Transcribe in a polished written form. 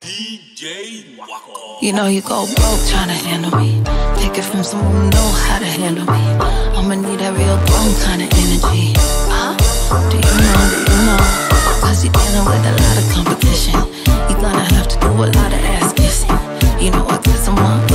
DJ Wako. You know you go broke trying to handle me. Take it from someone who know how to handle me. I'ma need that real grown kind of energy. Do you know, Cause you're dealing with a lot of competition. You're gonna have to do a lot of ass kissing. You know I got someone